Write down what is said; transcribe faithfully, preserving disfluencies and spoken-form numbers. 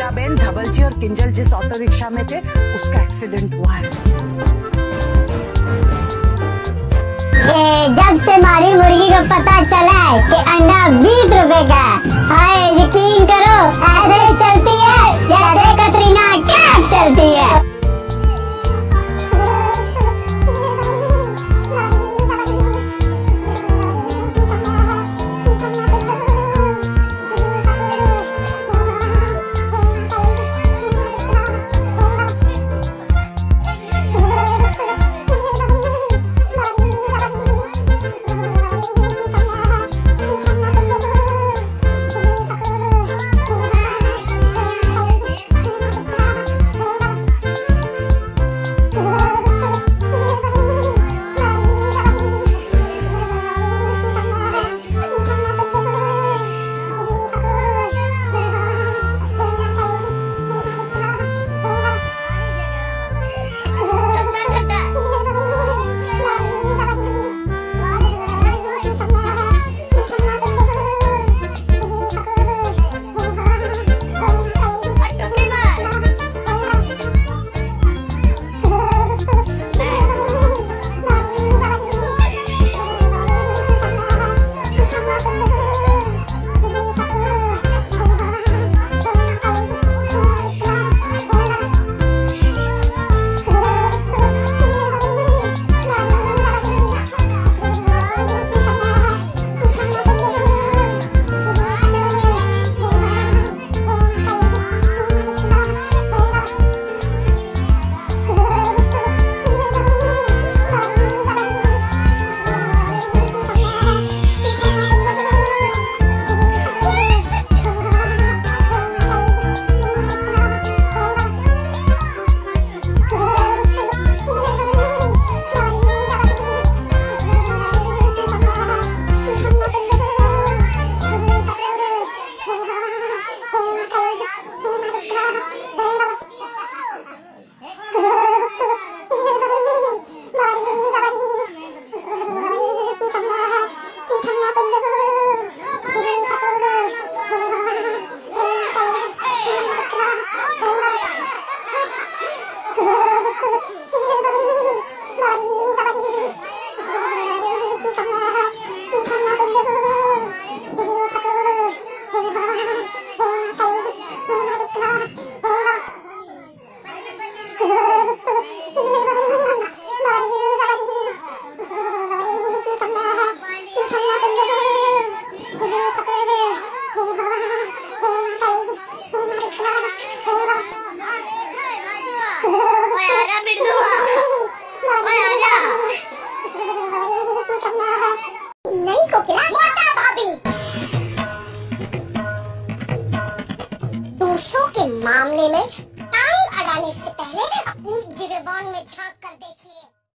मीराबेन, धवल जी और किंजल जिस auto rickshaw में थे उसका एक्सीडेंट हुआ है। जब से हमारी मुर्गी को पता चला है कि अंडा बीस रुपए का है, हाय यकीन करो ऐसे ही चलती है जैसे कतरीना कैफ चलती है। दूसरों के मामले में